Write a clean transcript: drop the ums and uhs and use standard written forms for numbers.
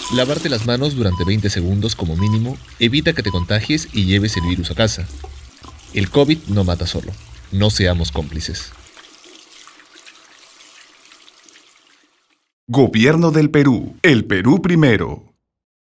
Lavarte las manos durante 20 segundos como mínimo evita que te contagies y lleves el virus a casa. El COVID no mata solo. No seamos cómplices. Gobierno del Perú. El Perú primero.